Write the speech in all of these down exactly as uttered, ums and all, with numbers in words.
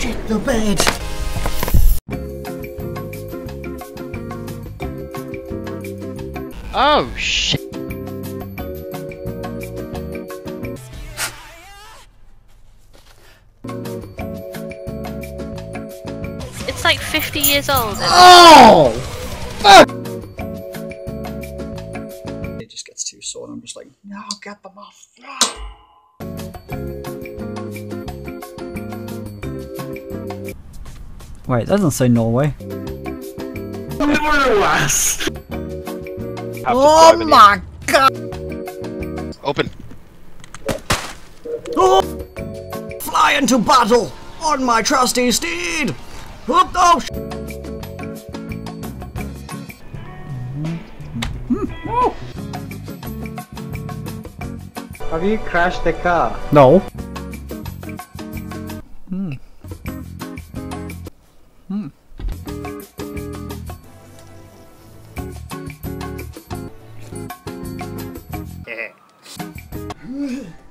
shit the bed. Oh shit. It's like fifty years old. Oh! Fuck! It just gets too sore and I'm just like, no, get them off. Wait, that doesn't say Norway. Norway! Oh my god! Open. Oh! Fly into battle on my trusty steed! Whoop, oh! Sh oh. Have you crashed the car? No. Hmm. Hmm.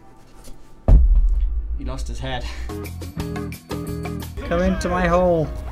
He lost his head. Come into my hole.